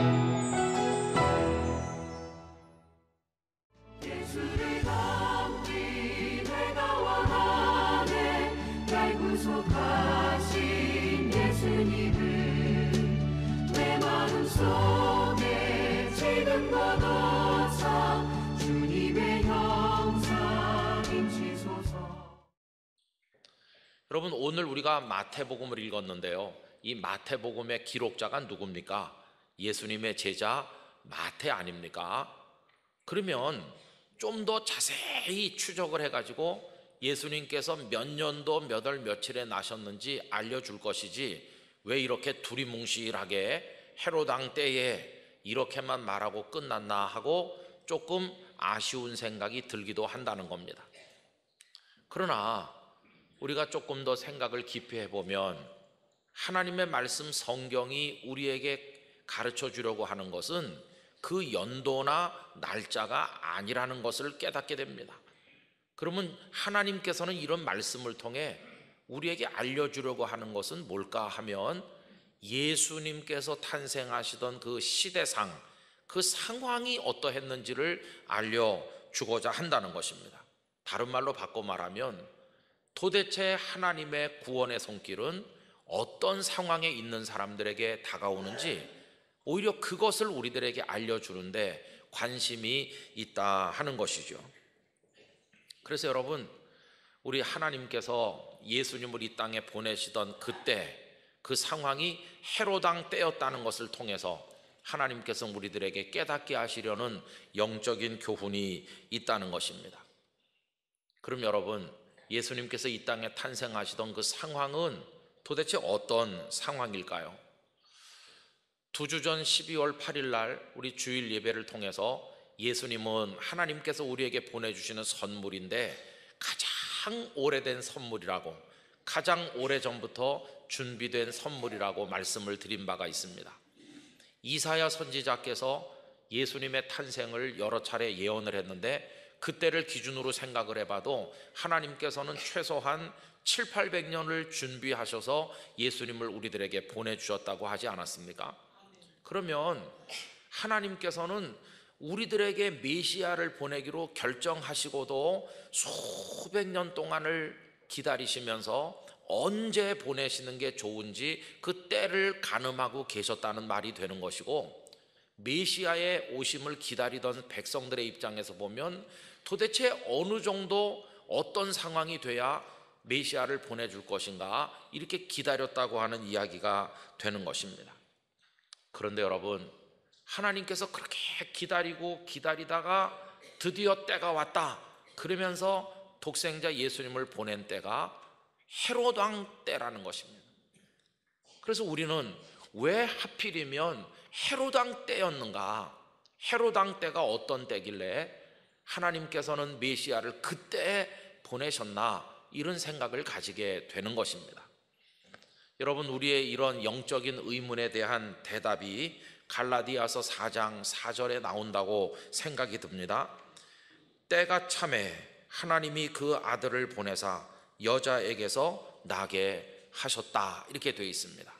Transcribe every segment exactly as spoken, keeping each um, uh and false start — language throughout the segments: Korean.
여러분, 오늘 우리가 마태복음을 읽었는데요, 이 마태복음의 기록자가 누굽니까? 예수님의 제자 마태 아닙니까? 그러면 좀 더 자세히 추적을 해가지고 예수님께서 몇 년도 몇 월 며칠에 나셨는지 알려줄 것이지, 왜 이렇게 두리뭉실하게 헤롯 왕 때에 이렇게만 말하고 끝났나 하고 조금 아쉬운 생각이 들기도 한다는 겁니다. 그러나 우리가 조금 더 생각을 깊이 해보면 하나님의 말씀 성경이 우리에게 가르쳐 주려고 하는 것은 그 연도나 날짜가 아니라는 것을 깨닫게 됩니다. 그러면 하나님께서는 이런 말씀을 통해 우리에게 알려주려고 하는 것은 뭘까 하면, 예수님께서 탄생하시던 그 시대상, 그 상황이 어떠했는지를 알려주고자 한다는 것입니다. 다른 말로 바꿔 말하면, 도대체 하나님의 구원의 손길은 어떤 상황에 있는 사람들에게 다가오는지, 오히려 그것을 우리들에게 알려주는데 관심이 있다 하는 것이죠. 그래서 여러분, 우리 하나님께서 예수님을 이 땅에 보내시던 그때 그 상황이 헤롯 왕 때였다는 것을 통해서 하나님께서 우리들에게 깨닫게 하시려는 영적인 교훈이 있다는 것입니다. 그럼 여러분, 예수님께서 이 땅에 탄생하시던 그 상황은 도대체 어떤 상황일까요? 두 주 전 십이월 팔일 날 우리 주일 예배를 통해서 예수님은 하나님께서 우리에게 보내주시는 선물인데 가장 오래된 선물이라고, 가장 오래전부터 준비된 선물이라고 말씀을 드린 바가 있습니다. 이사야 선지자께서 예수님의 탄생을 여러 차례 예언을 했는데, 그때를 기준으로 생각을 해봐도 하나님께서는 최소한 칠팔백 년을 준비하셔서 예수님을 우리들에게 보내주셨다고 하지 않았습니까? 그러면 하나님께서는 우리들에게 메시아를 보내기로 결정하시고도 수백 년 동안을 기다리시면서 언제 보내시는 게 좋은지 그 때를 가늠하고 계셨다는 말이 되는 것이고, 메시아의 오심을 기다리던 백성들의 입장에서 보면 도대체 어느 정도 어떤 상황이 돼야 메시아를 보내줄 것인가, 이렇게 기다렸다고 하는 이야기가 되는 것입니다. 그런데 여러분, 하나님께서 그렇게 기다리고 기다리다가 드디어 때가 왔다 그러면서 독생자 예수님을 보낸 때가 헤롯 왕 때라는 것입니다. 그래서 우리는 왜 하필이면 헤롯 왕 때였는가, 헤롯 왕 때가 어떤 때길래 하나님께서는 메시아를 그때 보내셨나, 이런 생각을 가지게 되는 것입니다. 여러분, 우리의 이런 영적인 의문에 대한 대답이 갈라디아서 사 장 사 절에 나온다고 생각이 듭니다. 때가 참에 하나님이 그 아들을 보내사 여자에게서 나게 하셨다, 이렇게 되어 있습니다.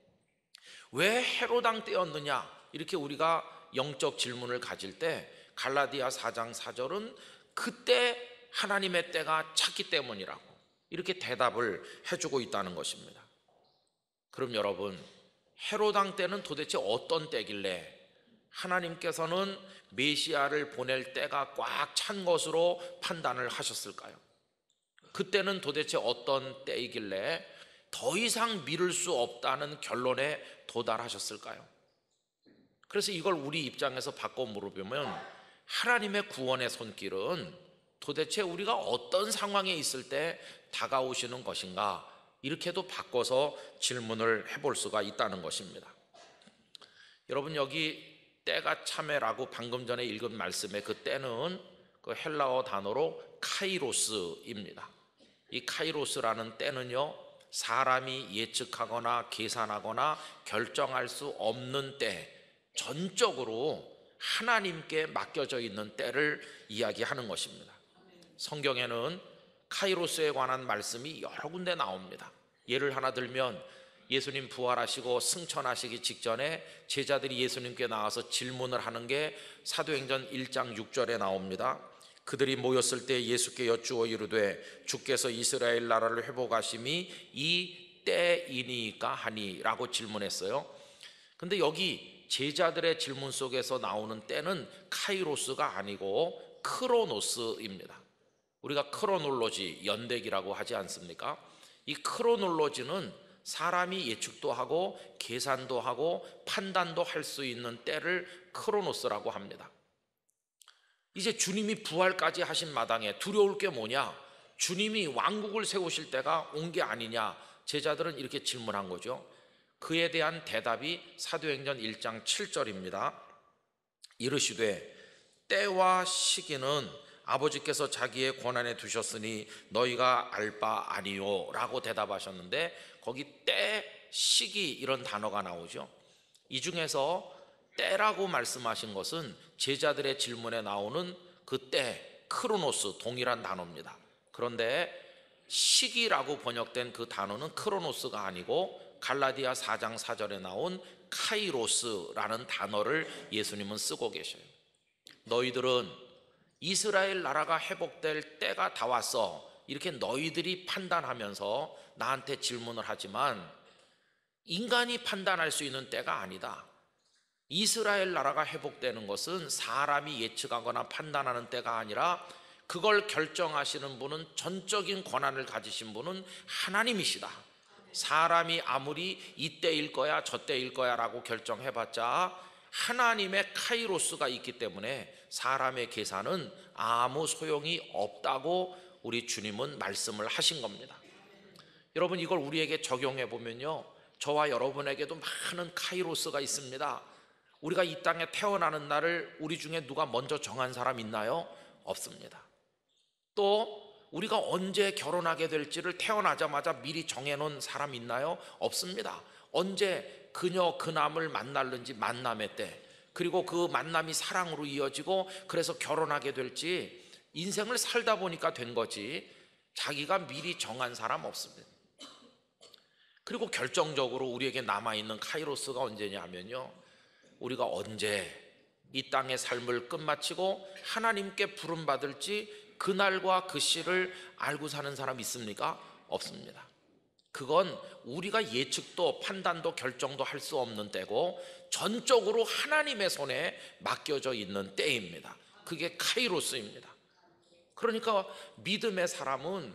왜 헤롯 왕 때였느냐, 이렇게 우리가 영적 질문을 가질 때 갈라디아 사 장 사 절은 그때 하나님의 때가 찼기 때문이라고 이렇게 대답을 해주고 있다는 것입니다. 그럼 여러분, 헤롯 왕 때는 도대체 어떤 때길래 하나님께서는 메시아를 보낼 때가 꽉 찬 것으로 판단을 하셨을까요? 그때는 도대체 어떤 때이길래 더 이상 미룰 수 없다는 결론에 도달하셨을까요? 그래서 이걸 우리 입장에서 바꿔 물어보면, 하나님의 구원의 손길은 도대체 우리가 어떤 상황에 있을 때 다가오시는 것인가, 이렇게도 바꿔서 질문을 해볼 수가 있다는 것입니다. 여러분, 여기 때가 참에라고 방금 전에 읽은 말씀의 그 때는 그 헬라어 단어로 카이로스입니다. 이 카이로스라는 때는요, 사람이 예측하거나 계산하거나 결정할 수 없는 때, 전적으로 하나님께 맡겨져 있는 때를 이야기하는 것입니다. 성경에는 카이로스에 관한 말씀이 여러 군데 나옵니다. 예를 하나 들면 예수님 부활하시고 승천하시기 직전에 제자들이 예수님께 나와서 질문을 하는 게 사도행전 일 장 육 절에 나옵니다. 그들이 모였을 때 예수께 여쭈어 이르되 주께서 이스라엘 나라를 회복하심이 이 때이니까 하니 라고 질문했어요. 근데 여기 제자들의 질문 속에서 나오는 때는 카이로스가 아니고 크로노스입니다. 우리가 크로놀로지, 연대기라고 하지 않습니까? 이 크로놀로지는 사람이 예측도 하고 계산도 하고 판단도 할 수 있는 때를 크로노스라고 합니다. 이제 주님이 부활까지 하신 마당에 두려울 게 뭐냐? 주님이 왕국을 세우실 때가 온 게 아니냐? 제자들은 이렇게 질문한 거죠. 그에 대한 대답이 사도행전 일 장 칠 절입니다. 이르시되 때와 시기는 아버지께서 자기의 권한에 두셨으니 너희가 알 바 아니요 라고 대답하셨는데, 거기 때, 시기 이런 단어가 나오죠. 이 중에서 때라고 말씀하신 것은 제자들의 질문에 나오는 그 때, 크로노스, 동일한 단어입니다. 그런데 시기라고 번역된 그 단어는 크로노스가 아니고 갈라디아 사 장 사 절에 나온 카이로스라는 단어를 예수님은 쓰고 계셔요. 너희들은 이스라엘 나라가 회복될 때가 다 왔어, 이렇게 너희들이 판단하면서 나한테 질문을 하지만 인간이 판단할 수 있는 때가 아니다. 이스라엘 나라가 회복되는 것은 사람이 예측하거나 판단하는 때가 아니라 그걸 결정하시는 분은, 전적인 권한을 가지신 분은 하나님이시다. 사람이 아무리 이때일 거야 저때일 거야 라고 결정해봤자 하나님의 카이로스가 있기 때문에 사람의 계산은 아무 소용이 없다고 우리 주님은 말씀을 하신 겁니다. 여러분, 이걸 우리에게 적용해 보면요, 저와 여러분에게도 많은 카이로스가 있습니다. 우리가 이 땅에 태어나는 날을 우리 중에 누가 먼저 정한 사람 있나요? 없습니다. 또 우리가 언제 결혼하게 될지를 태어나자마자 미리 정해놓은 사람 있나요? 없습니다. 언제 그녀 그남을 만날는지, 만남의 때, 그리고 그 만남이 사랑으로 이어지고 그래서 결혼하게 될지 인생을 살다 보니까 된 거지 자기가 미리 정한 사람 없습니다. 그리고 결정적으로 우리에게 남아있는 카이로스가 언제냐면요, 우리가 언제 이 땅의 삶을 끝마치고 하나님께 부름받을지 그날과 그 시를 알고 사는 사람 있습니까? 없습니다. 그건 우리가 예측도 판단도 결정도 할 수 없는 때고 전적으로 하나님의 손에 맡겨져 있는 때입니다. 그게 카이로스입니다. 그러니까 믿음의 사람은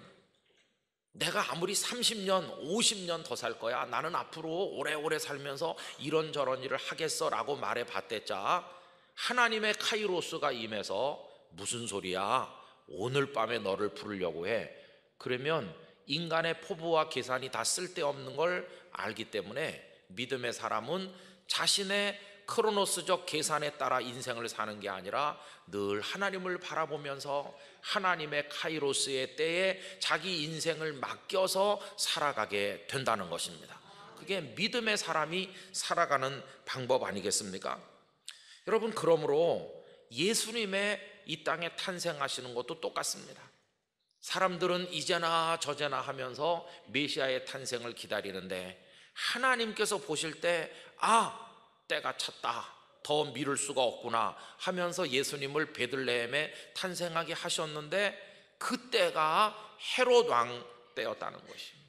내가 아무리 삼십 년 오십 년 더 살 거야, 나는 앞으로 오래오래 살면서 이런저런 일을 하겠어 라고 말해봤댔자 하나님의 카이로스가 임해서 무슨 소리야, 오늘 밤에 너를 부르려고 해, 그러면 인간의 포부와 계산이 다 쓸데없는 걸 알기 때문에 믿음의 사람은 자신의 크로노스적 계산에 따라 인생을 사는 게 아니라 늘 하나님을 바라보면서 하나님의 카이로스의 때에 자기 인생을 맡겨서 살아가게 된다는 것입니다. 그게 믿음의 사람이 살아가는 방법 아니겠습니까? 여러분, 그러므로 예수님의 이 땅에 탄생하시는 것도 똑같습니다. 사람들은 이제나 저제나 하면서 메시아의 탄생을 기다리는데 하나님께서 보실 때 아, 때가 찼다, 더 미룰 수가 없구나 하면서 예수님을 베들레헴에 탄생하게 하셨는데 그때가 헤롯 왕 때였다는 것입니다.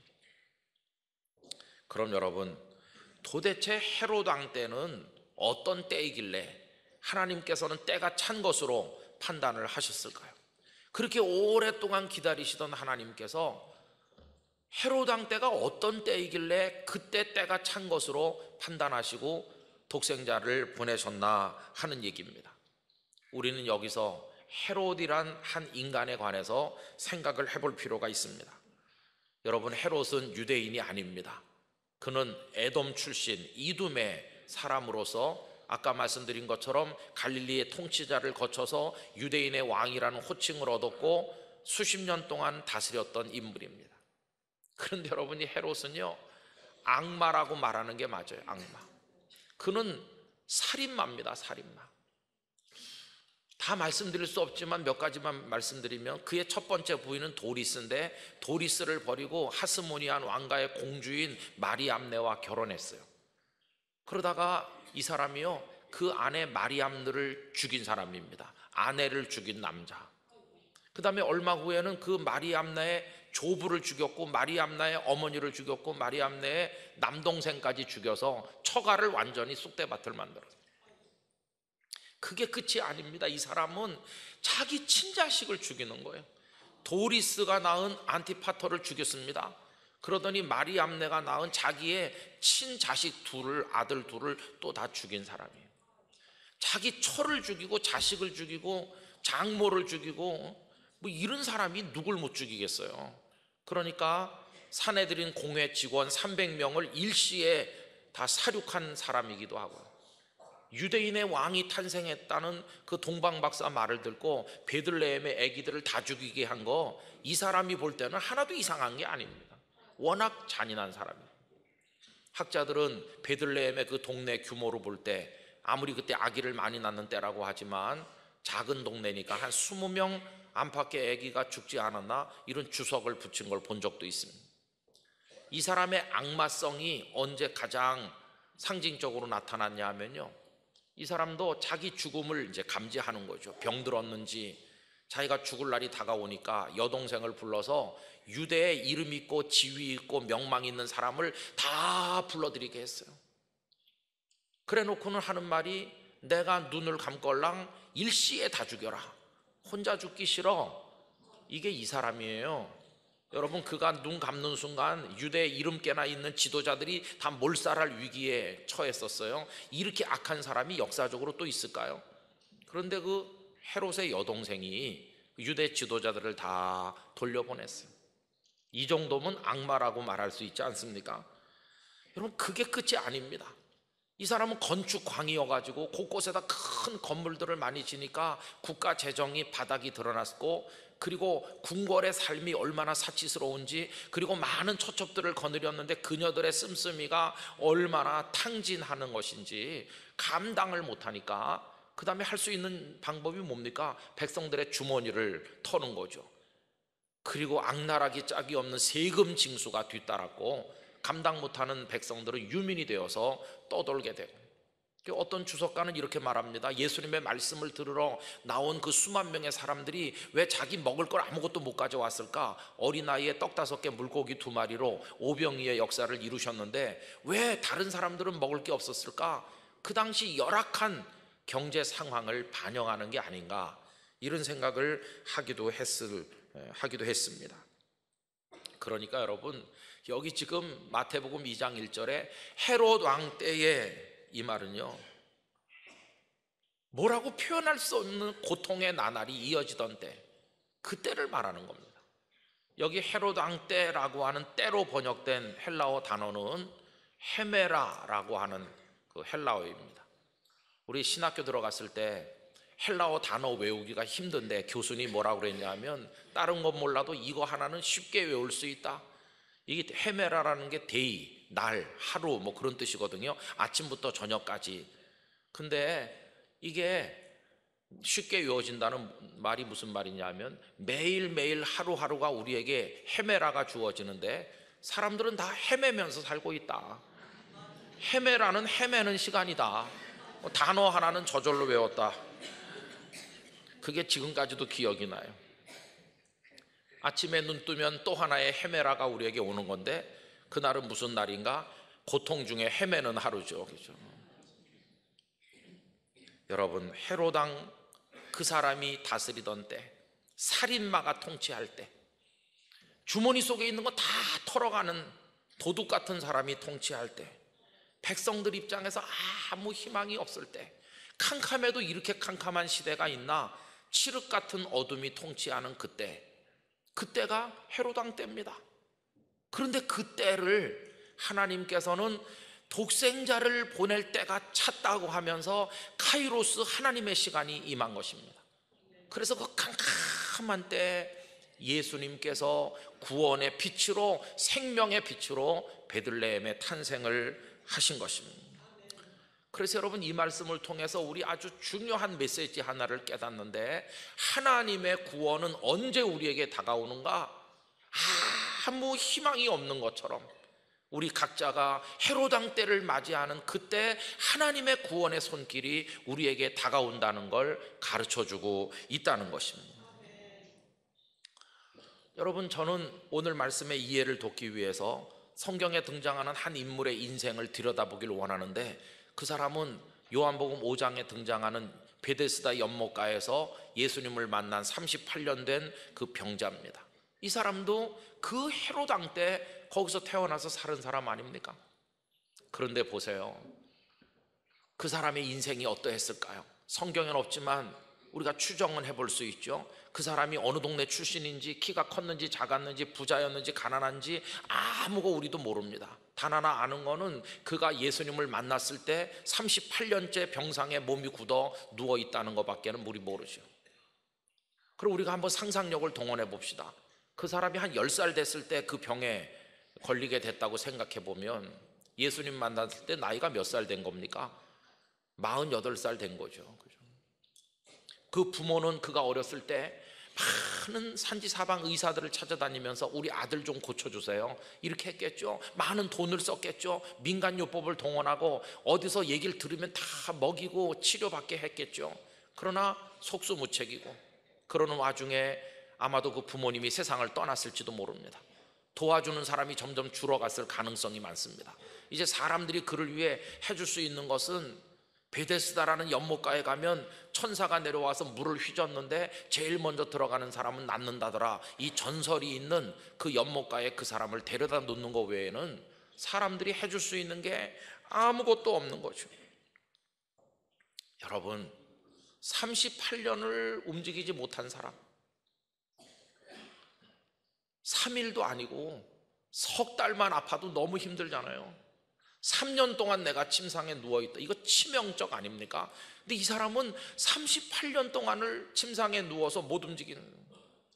그럼 여러분, 도대체 헤롯 왕 때는 어떤 때이길래 하나님께서는 때가 찬 것으로 판단을 하셨을까요? 그렇게 오랫동안 기다리시던 하나님께서 헤롯 왕 때가 어떤 때이길래 그때 때가 찬 것으로 판단하시고 독생자를 보내셨나 하는 얘기입니다. 우리는 여기서 헤롯이란 한 인간에 관해서 생각을 해볼 필요가 있습니다. 여러분, 헤롯은 유대인이 아닙니다. 그는 에돔 출신 이둠의 사람으로서 아까 말씀드린 것처럼 갈릴리의 통치자를 거쳐서 유대인의 왕이라는 호칭을 얻었고 수십 년 동안 다스렸던 인물입니다. 그런데 여러분이 헤롯은요, 악마라고 말하는 게 맞아요. 악마. 그는 살인마입니다. 살인마. 다 말씀드릴 수 없지만 몇 가지만 말씀드리면, 그의 첫 번째 부인은 도리스인데 도리스를 버리고 하스모니안 왕가의 공주인 마리암네와 결혼했어요. 그러다가 이 사람이요, 그 아내 마리암네를 죽인 사람입니다. 아내를 죽인 남자. 그 다음에 얼마 후에는 그 마리암네의 조부를 죽였고 마리암네의 어머니를 죽였고 마리암네의 남동생까지 죽여서 처가를 완전히 쑥대밭을 만들었어요. 그게 끝이 아닙니다. 이 사람은 자기 친자식을 죽이는 거예요. 도리스가 낳은 안티파터를 죽였습니다. 그러더니 마리암네가 낳은 자기의 친자식 둘을, 아들 둘을 또 다 죽인 사람이에요. 자기 처를 죽이고 자식을 죽이고 장모를 죽이고 뭐 이런 사람이 누굴 못 죽이겠어요. 그러니까 사내들인 공회 직원 삼백 명을 일시에 다 살육한 사람이기도 하고요. 유대인의 왕이 탄생했다는 그 동방박사 말을 듣고 베들레헴의 아기들을 다 죽이게 한 거, 이 사람이 볼 때는 하나도 이상한 게 아닙니다. 워낙 잔인한 사람이에요. 학자들은 베들레헴의 그 동네 규모로 볼 때 아무리 그때 아기를 많이 낳는 때라고 하지만 작은 동네니까 한 이십 명 안팎의 아기가 죽지 않았나, 이런 주석을 붙인 걸 본 적도 있습니다. 이 사람의 악마성이 언제 가장 상징적으로 나타났냐 하면요, 이 사람도 자기 죽음을 이제 감지하는 거죠. 병들었는지 자기가 죽을 날이 다가오니까 여동생을 불러서 유대에 이름 있고 지위 있고 명망 있는 사람을 다 불러들이게 했어요. 그래 놓고는 하는 말이, 내가 눈을 감걸랑 일시에 다 죽여라. 혼자 죽기 싫어. 이게 이 사람이에요. 여러분, 그가 눈 감는 순간 유대 이름께나 있는 지도자들이 다 몰살할 위기에 처했었어요. 이렇게 악한 사람이 역사적으로 또 있을까요? 그런데 그 헤롯의 여동생이 유대 지도자들을 다 돌려보냈어요. 이 정도면 악마라고 말할 수 있지 않습니까? 여러분, 그게 끝이 아닙니다. 이 사람은 건축광이어가지고 곳곳에다 큰 건물들을 많이 지니까 국가 재정이 바닥이 드러났고, 그리고 궁궐의 삶이 얼마나 사치스러운지, 그리고 많은 처첩들을 거느렸는데 그녀들의 씀씀이가 얼마나 탕진하는 것인지 감당을 못하니까 그 다음에 할 수 있는 방법이 뭡니까? 백성들의 주머니를 터는 거죠. 그리고 악랄하기 짝이 없는 세금 징수가 뒤따랐고, 감당 못하는 백성들은 유민이 되어서 떠돌게 되고, 어떤 주석가는 이렇게 말합니다. 예수님의 말씀을 들으러 나온 그 수만 명의 사람들이 왜 자기 먹을 걸 아무것도 못 가져왔을까? 어린아이의 떡 다섯 개 물고기 두 마리로 오병이의 역사를 이루셨는데 왜 다른 사람들은 먹을 게 없었을까? 그 당시 열악한 경제 상황을 반영하는 게 아닌가, 이런 생각을 하기도 했을, 하기도 했습니다. 그러니까 여러분, 여기 지금 마태복음 이 장 일 절에 헤롯 왕 때에, 이 말은요, 뭐라고 표현할 수 없는 고통의 나날이 이어지던 때, 그때를 말하는 겁니다. 여기 헤롯 왕 때라고 하는 때로 번역된 헬라어 단어는 헤메라라고 하는 그 헬라어입니다. 우리 신학교 들어갔을 때 헬라어 단어 외우기가 힘든데 교수님이 뭐라고 그랬냐면, 다른 건 몰라도 이거 하나는 쉽게 외울 수 있다. 이게 헤메라라는 게 데이, 날, 하루 뭐 그런 뜻이거든요. 아침부터 저녁까지. 근데 이게 쉽게 외워진다는 말이 무슨 말이냐면, 매일매일 하루하루가 우리에게 헤메라가 주어지는데 사람들은 다 헤매면서 살고 있다. 헤메라는 헤매는 시간이다. 단어 하나는 저절로 외웠다. 그게 지금까지도 기억이 나요. 아침에 눈 뜨면 또 하나의 헤메라가 우리에게 오는 건데, 그날은 무슨 날인가? 고통 중에 헤매는 하루죠. 그죠? 여러분, 헤롯 왕 그 사람이 다스리던 때, 살인마가 통치할 때, 주머니 속에 있는 거 다 털어가는 도둑 같은 사람이 통치할 때, 백성들 입장에서 아무 희망이 없을 때, 캄캄해도 이렇게 캄캄한 시대가 있나, 칠흑 같은 어둠이 통치하는 그때, 그때가 헤롯 왕 때입니다. 그런데 그때를 하나님께서는 독생자를 보낼 때가 찼다고 하면서 카이로스, 하나님의 시간이 임한 것입니다. 그래서 그 캄캄한 때 예수님께서 구원의 빛으로, 생명의 빛으로 베들레헴의 탄생을 하신 것입니다. 그래서 여러분, 이 말씀을 통해서 우리 아주 중요한 메시지 하나를 깨닫는데, 하나님의 구원은 언제 우리에게 다가오는가? 아무 희망이 없는 것처럼 우리 각자가 헤로당 때를 맞이하는 그때 하나님의 구원의 손길이 우리에게 다가온다는 걸 가르쳐주고 있다는 것입니다. 여러분, 저는 오늘 말씀의 이해를 돕기 위해서 성경에 등장하는 한 인물의 인생을 들여다보길 원하는데, 그 사람은 요한복음 오 장에 등장하는 베데스다 연못가에서 예수님을 만난 삼십팔 년 된 그 병자입니다. 이 사람도 그 헤로당 때 거기서 태어나서 사는 사람 아닙니까? 그런데 보세요, 그 사람의 인생이 어떠했을까요? 성경에는 없지만 우리가 추정은 해볼 수 있죠. 그 사람이 어느 동네 출신인지, 키가 컸는지 작았는지, 부자였는지 가난한지 아무거 우리도 모릅니다. 단 하나 아는 거는 그가 예수님을 만났을 때 삼십팔 년째 병상에 몸이 굳어 누워있다는 것밖에는 우리 모르죠. 그럼 우리가 한번 상상력을 동원해 봅시다. 그 사람이 한 열 살 됐을 때 그 병에 걸리게 됐다고 생각해 보면, 예수님 만났을 때 나이가 몇 살 된 겁니까? 마흔여덟 살 된 거죠. 그 부모는 그가 어렸을 때 많은 산지사방 의사들을 찾아다니면서 우리 아들 좀 고쳐주세요 이렇게 했겠죠. 많은 돈을 썼겠죠. 민간요법을 동원하고 어디서 얘기를 들으면 다 먹이고 치료받게 했겠죠. 그러나 속수무책이고, 그러는 와중에 아마도 그 부모님이 세상을 떠났을지도 모릅니다. 도와주는 사람이 점점 줄어갔을 가능성이 많습니다. 이제 사람들이 그를 위해 해줄 수 있는 것은, 베데스다라는 연못가에 가면 천사가 내려와서 물을 휘젓는데 제일 먼저 들어가는 사람은 낫는다더라, 이 전설이 있는 그 연못가에 그 사람을 데려다 놓는 것 외에는 사람들이 해줄 수 있는 게 아무것도 없는 거죠. 여러분, 삼십팔 년을 움직이지 못한 사람, 삼 일도 아니고 석 달만 아파도 너무 힘들잖아요. 삼 년 동안 내가 침상에 누워있다, 이거 치명적 아닙니까? 근데 이 사람은 삼십팔 년 동안을 침상에 누워서 못 움직이는 거예요.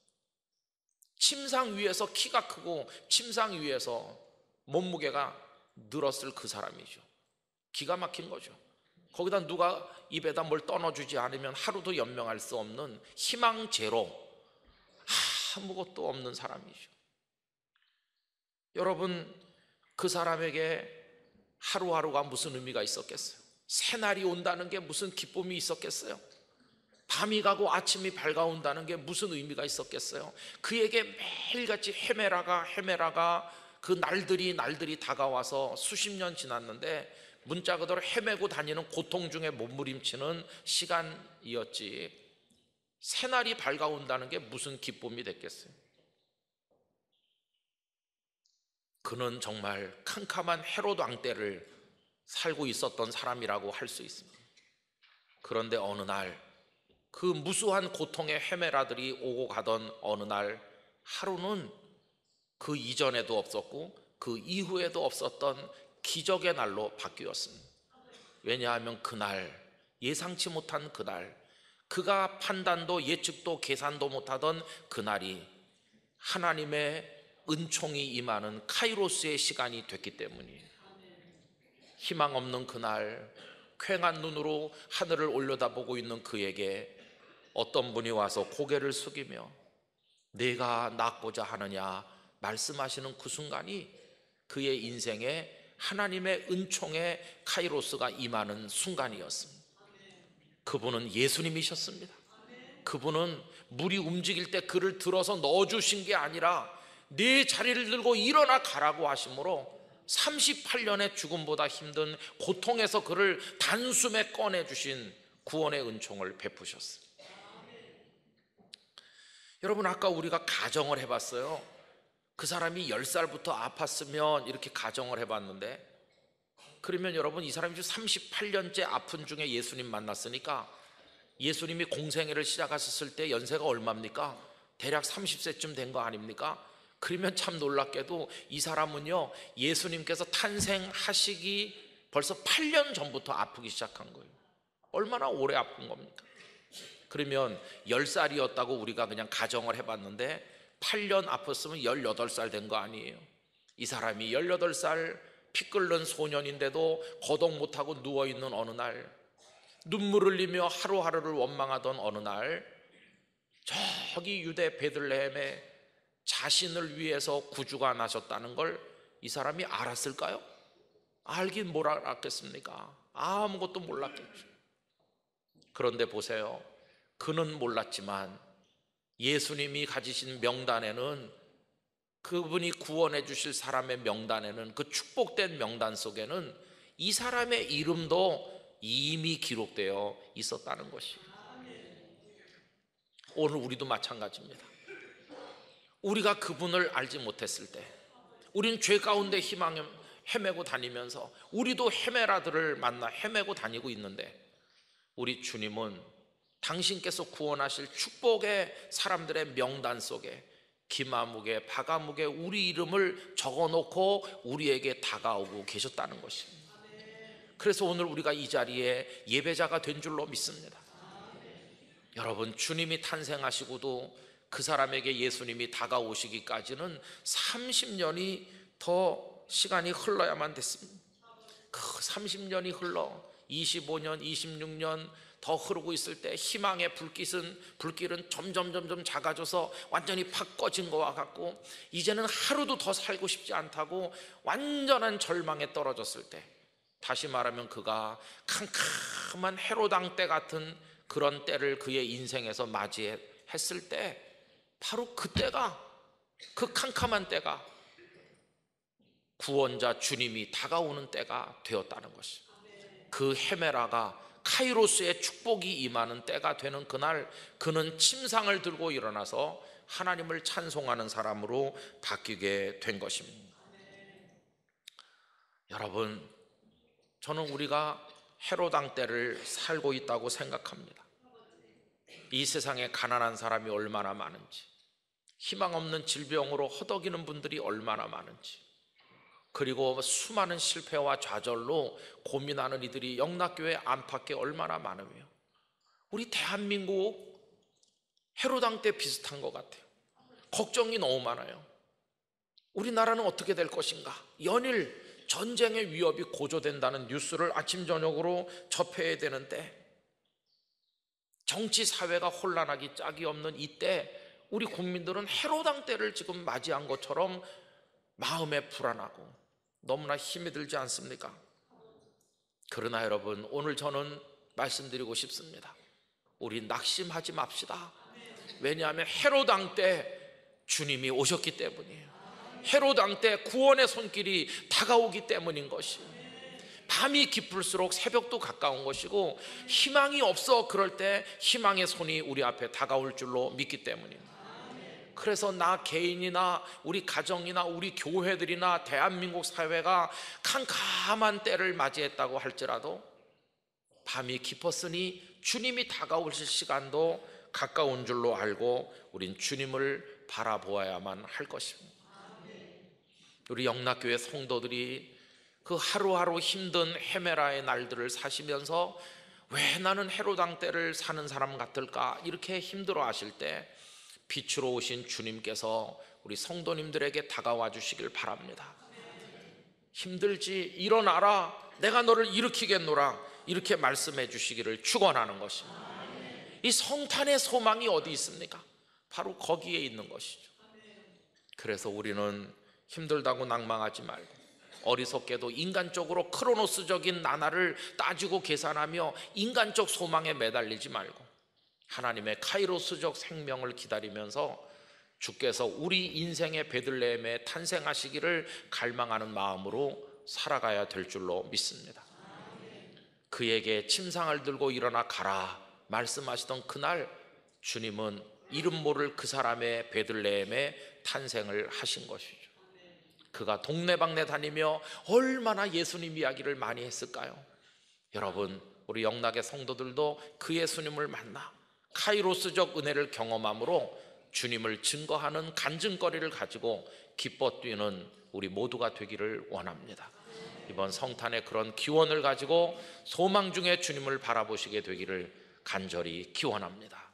침상 위에서 키가 크고 침상 위에서 몸무게가 늘었을 그 사람이죠. 기가 막힌 거죠. 거기다 누가 입에다 뭘 떠넣어주지 않으면 하루도 연명할 수 없는 희망 제로, 아무것도 없는 사람이죠. 여러분, 그 사람에게 하루하루가 무슨 의미가 있었겠어요? 새날이 온다는 게 무슨 기쁨이 있었겠어요? 밤이 가고 아침이 밝아온다는 게 무슨 의미가 있었겠어요? 그에게 매일같이 헤매라가 헤매라가 그 날들이 날들이 다가와서 수십 년 지났는데, 문자 그대로 헤매고 다니는 고통 중에 몸부림치는 시간이었지, 새날이 밝아온다는 게 무슨 기쁨이 됐겠어요? 그는 정말 캄캄한 헤롯 왕 때를 살고 있었던 사람이라고 할 수 있습니다. 그런데 어느 날, 그 무수한 고통의 헤매라들이 오고 가던 어느 날 하루는 그 이전에도 없었고 그 이후에도 없었던 기적의 날로 바뀌었습니다. 왜냐하면 그날, 예상치 못한 그날, 그가 판단도 예측도 계산도 못하던 그날이 하나님의 은총이 임하는 카이로스의 시간이 됐기 때문이에요. 희망 없는 그날, 퀭한 눈으로 하늘을 올려다보고 있는 그에게 어떤 분이 와서 고개를 숙이며 내가 낫고자 하느냐 말씀하시는 그 순간이 그의 인생에 하나님의 은총의 카이로스가 임하는 순간이었습니다. 그분은 예수님이셨습니다. 그분은 물이 움직일 때 그를 들어서 넣어주신 게 아니라 네 자리를 들고 일어나 가라고 하심으로 삼십팔 년의 죽음보다 힘든 고통에서 그를 단숨에 꺼내주신 구원의 은총을 베푸셨어요. 여러분, 아까 우리가 가정을 해봤어요. 그 사람이 열 살부터 아팠으면 이렇게 가정을 해봤는데, 그러면 여러분, 이 사람이 삼십팔 년째 아픈 중에 예수님 만났으니까 예수님이 공생애를 시작하셨을 때 연세가 얼마입니까? 대략 삼십 세쯤 된 거 아닙니까? 그러면 참 놀랍게도 이 사람은요, 예수님께서 탄생하시기 벌써 팔 년 전부터 아프기 시작한 거예요. 얼마나 오래 아픈 겁니까? 그러면 열 살이었다고 우리가 그냥 가정을 해봤는데 팔 년 아팠으면 열여덟 살 된 거 아니에요? 이 사람이 열여덟 살 피 끓는 소년인데도 거동 못하고 누워있는 어느 날, 눈물 흘리며 하루하루를 원망하던 어느 날, 저기 유대 베들레헴에 자신을 위해서 구주가 나셨다는 걸 이 사람이 알았을까요? 알긴 뭘 알았겠습니까? 아무것도 몰랐겠죠. 그런데 보세요, 그는 몰랐지만 예수님이 가지신 명단에는, 그분이 구원해 주실 사람의 명단에는, 그 축복된 명단 속에는 이 사람의 이름도 이미 기록되어 있었다는 것이에요. 오늘 우리도 마찬가지입니다. 우리가 그분을 알지 못했을 때, 우리는 죄 가운데 희망에 헤매고 다니면서 우리도 헤메라들을 만나 헤매고 다니고 있는데, 우리 주님은 당신께서 구원하실 축복의 사람들의 명단 속에 기마묵에 바가묵에 우리 이름을 적어놓고 우리에게 다가오고 계셨다는 것입니다. 그래서 오늘 우리가 이 자리에 예배자가 된 줄로 믿습니다. 여러분, 주님이 탄생하시고도 그 사람에게 예수님이 다가오시기까지는 삼십 년이 더 시간이 흘러야만 됐습니다. 그 삼십 년이 흘러 이십오 년, 이십육 년 더 흐르고 있을 때 희망의 불길은, 불길은 점점 점점 작아져서 완전히 팍 꺼진 것과 같고, 이제는 하루도 더 살고 싶지 않다고 완전한 절망에 떨어졌을 때, 다시 말하면 그가 캄캄한 헤로당 때 같은 그런 때를 그의 인생에서 맞이했을 때, 바로 그때가, 그 캄캄한 때가 구원자 주님이 다가오는 때가 되었다는 것이, 그 헤메라가 카이로스의 축복이 임하는 때가 되는 그날, 그는 침상을 들고 일어나서 하나님을 찬송하는 사람으로 바뀌게 된 것입니다. 여러분, 저는 우리가 헤로당 때를 살고 있다고 생각합니다. 이 세상에 가난한 사람이 얼마나 많은지, 희망 없는 질병으로 허덕이는 분들이 얼마나 많은지, 그리고 수많은 실패와 좌절로 고민하는 이들이 영락교회 안팎에 얼마나 많으며, 우리 대한민국 헤로당 때 비슷한 것 같아요. 걱정이 너무 많아요. 우리나라는 어떻게 될 것인가, 연일 전쟁의 위협이 고조된다는 뉴스를 아침 저녁으로 접해야 되는데, 정치 사회가 혼란하기 짝이 없는 이때 우리 국민들은 헤로당 때를 지금 맞이한 것처럼 마음에 불안하고 너무나 힘이 들지 않습니까? 그러나 여러분, 오늘 저는 말씀드리고 싶습니다. 우리 낙심하지 맙시다. 왜냐하면 헤로당 때 주님이 오셨기 때문이에요. 헤로당 때 구원의 손길이 다가오기 때문인 것이에요. 밤이 깊을수록 새벽도 가까운 것이고, 희망이 없어 그럴 때 희망의 손이 우리 앞에 다가올 줄로 믿기 때문입니다. 그래서 나 개인이나 우리 가정이나 우리 교회들이나 대한민국 사회가 캄캄한 때를 맞이했다고 할지라도, 밤이 깊었으니 주님이 다가오실 시간도 가까운 줄로 알고 우린 주님을 바라보아야만 할 것입니다. 우리 영락교회 성도들이 그 하루하루 힘든 헤메라의 날들을 사시면서 왜 나는 헤로당 때를 사는 사람 같을까, 이렇게 힘들어 하실 때 빛으로 오신 주님께서 우리 성도님들에게 다가와 주시길 바랍니다. 힘들지, 일어나라, 내가 너를 일으키겠노라, 이렇게 말씀해 주시기를 축원하는 것입니다. 이 성탄의 소망이 어디 있습니까? 바로 거기에 있는 것이죠. 그래서 우리는 힘들다고 낭망하지 말고, 어리석게도 인간적으로 크로노스적인 나날을 따지고 계산하며 인간적 소망에 매달리지 말고, 하나님의 카이로스적 생명을 기다리면서 주께서 우리 인생의 베들레헴에 탄생하시기를 갈망하는 마음으로 살아가야 될 줄로 믿습니다. 그에게 침상을 들고 일어나 가라 말씀하시던 그날, 주님은 이름 모를 그 사람의 베들레헴에 탄생을 하신 것이죠. 그가 동네방네 다니며 얼마나 예수님 이야기를 많이 했을까요? 여러분, 우리 영락의 성도들도 그 예수님을 만나 카이로스적 은혜를 경험함으로 주님을 증거하는 간증거리를 가지고 기뻐 뛰는 우리 모두가 되기를 원합니다. 이번 성탄의 그런 기원을 가지고 소망 중에 주님을 바라보시게 되기를 간절히 기원합니다.